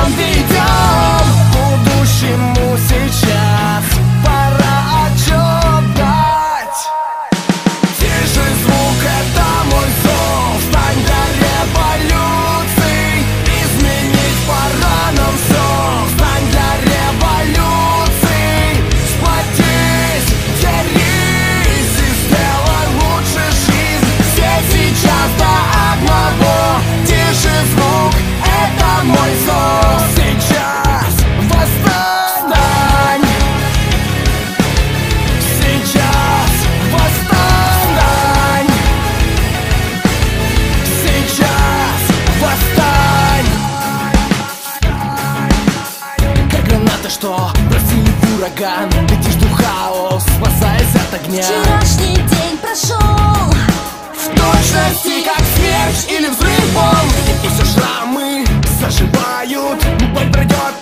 нам ведем к будущему сейчас. Пора отчет дать. Тише звук, это мой зов. Стань для революции. Изменить пора нам все. Стань для революции. Сплотись, делись и сделай лучше жизнь. Все сейчас до одного. Тише звук, это мой зов. Сейчас восстань. Сейчас восстань. Сейчас восстань. Как граната, что бросили в ураган. Летишь в хаос, спасаясь от огня. Вчерашний день прошел В точности, как смерч или взрыв бомб. И все шрамы заживают. Боль пройдет,